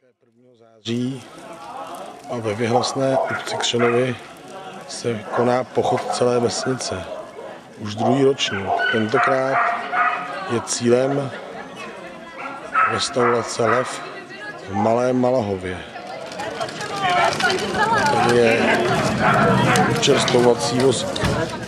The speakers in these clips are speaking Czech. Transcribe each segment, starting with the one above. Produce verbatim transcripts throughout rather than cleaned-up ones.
také prvního září a ve Věhlasné obci Křenovi se koná pochod celé vesnice. Už druhý ročník. Tentokrát je cílem restaurace Lev v Malém Malahově. Tady je čerstvovací vozík.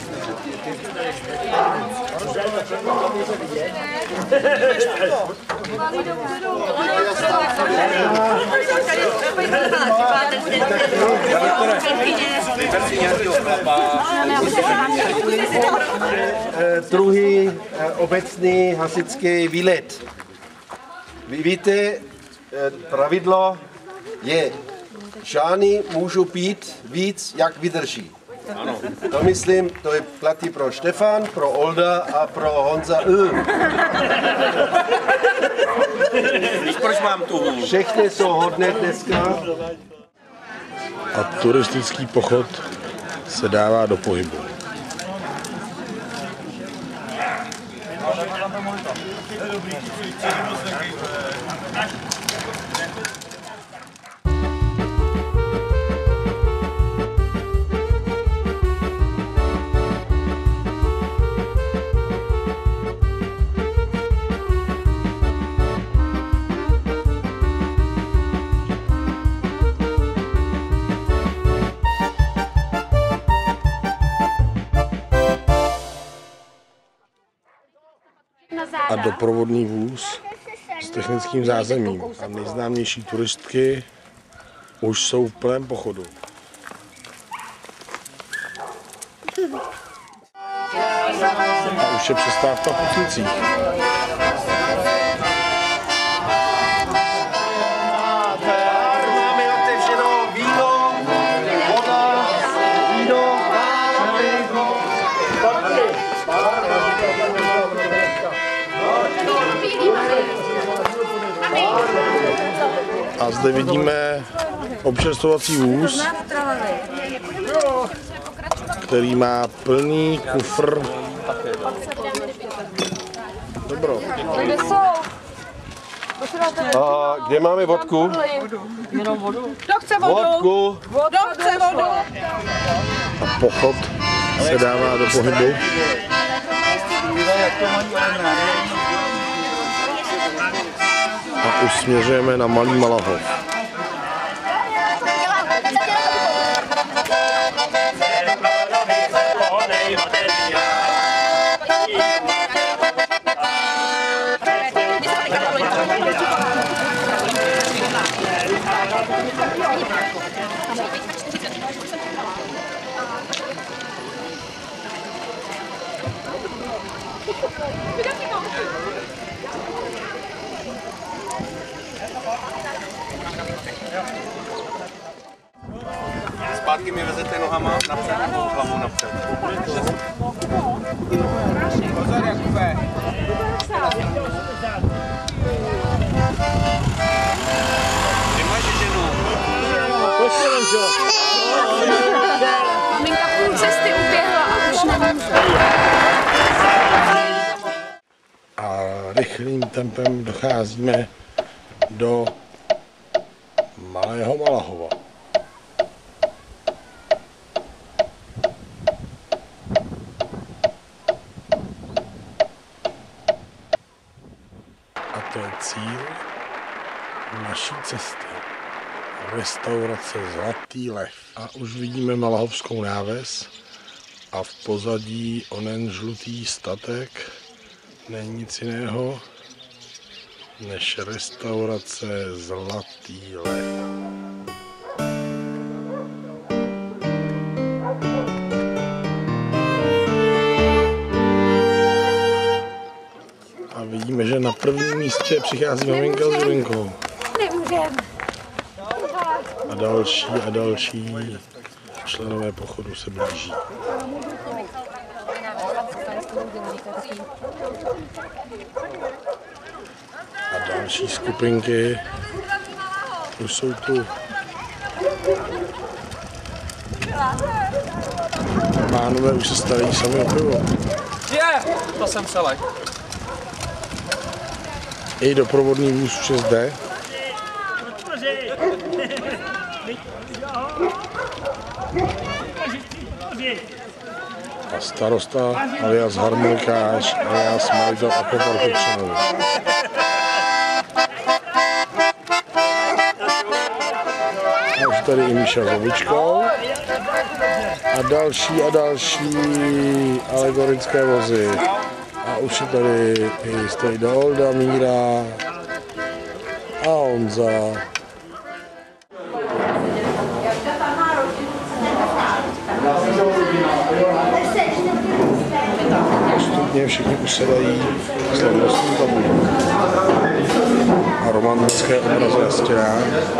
Druhý obecný hasičský výlet. Vy víte, pravidlo je, žány můžou pít víc, jak vydrží. Ano. To myslím, to je platí pro Štefan, pro Olda a pro Honza. Víš, proč mám tu hůl? Všechny jsou hodné dneska. A turistický pochod se dává do pohybu. A doprovodný vůz s technickým zázemím. A nejznámější turistky už jsou v plném pochodu. A už je přestávka v Putnicích. Máme otevřeno víno, voda, víno, A zde vidíme občerstvovací vůz, který má plný kufr. Dobro. A kde máme vodku? Jenom vodu. Kdo chce vodu? Vodku. Kdo chce vodu? A pochod se dává do pohybu. A už směřujeme na Malý Malahov. Zpátky mi vezete nohama napřed nebo hlavou napřed? Pozor, Jakube! Kde máš ženu? Maminka půl cesty uběhla a už nemůže. A rychlým tempem docházíme do Malého Malahova. A to je cíl naší cesty. Restaurace Zlatý lev. A už vidíme Malahovskou náves a v pozadí onen žlutý statek není nic jiného než restaurace Zlatý lev. A vidíme, že na prvním místě přichází maminka s Julinkou. Nemůžeme. A další a další členové pochodu se blíží. A další skupinky už jsou tu. Pánové už se starají sami o pivo. Je, to jsem celý. I doprovodný vůz už je zde. A starosta alias harmonikář alias majitel akvaparku Křenovy. A už tady i Míša s Ovičkou. A další a další alegorické vozy. A už je tady i Stejda Olda, Míra a Honza. Postupně všichni usedají slavnostní tabulí a romantické obrazy na stěnách.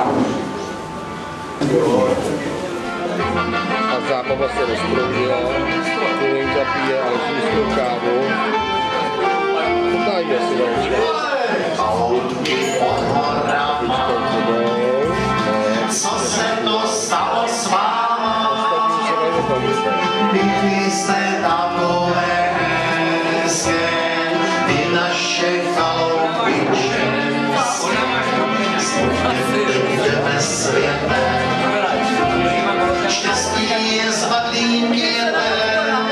A zábava se rozproudila, Kulinka pije alžírskou kávu. Potájí asi další. Co se to stalo s váma? Byli jste takové hezké, i naše chaloupiče. Jdeme světem, štěstí je z vadlínky jeden.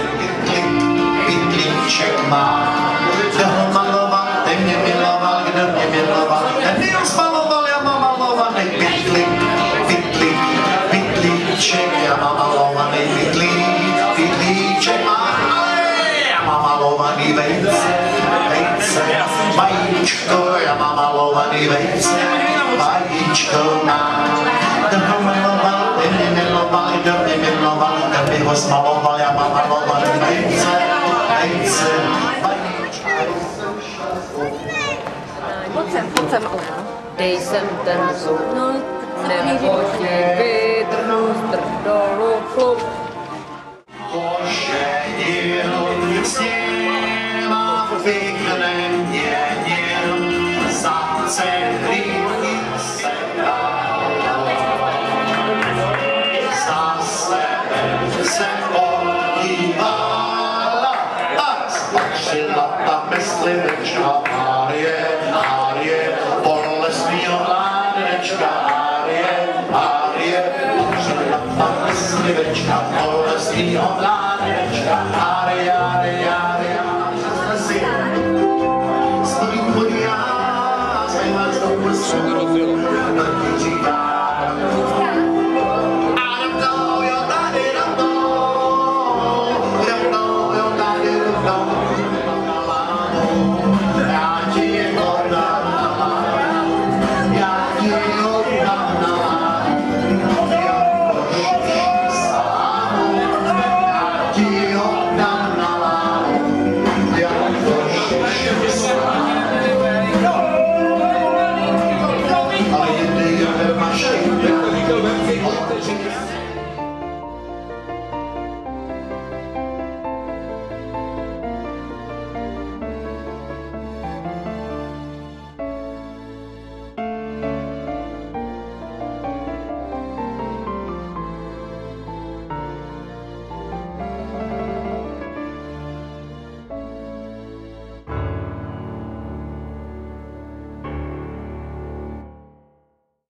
Pytlíček má, kdo ho maloval, ten mě miloval, kdo mě miloval, ten mě rozmaloval, já mám malovaný pytlík, pytlík, pytlíček, já mám malovaný pytlík, pytlíček má, já mám malovaný vejce, vejce, vajíčko, já mám malovaný vejce, vajíčko má, kdo ho maloval, ten mě miloval, kdo mě miloval, ten mě ho smaloval, já mám malovaný vejce, vejce, vajíčko. Pojď sem, pojď sem. Dej sem ten zub, nebo ti vytrhnu z dolů chlup. Poženil s ním a vyknem měnil, za celý se dál. Za sebe se podívala a spatřila ta myslivečka Márie, Márie, bolestnýho mládečka Márie, Márie, spatřila ta myslivečka bolestnýho mládečka Márie, Márie.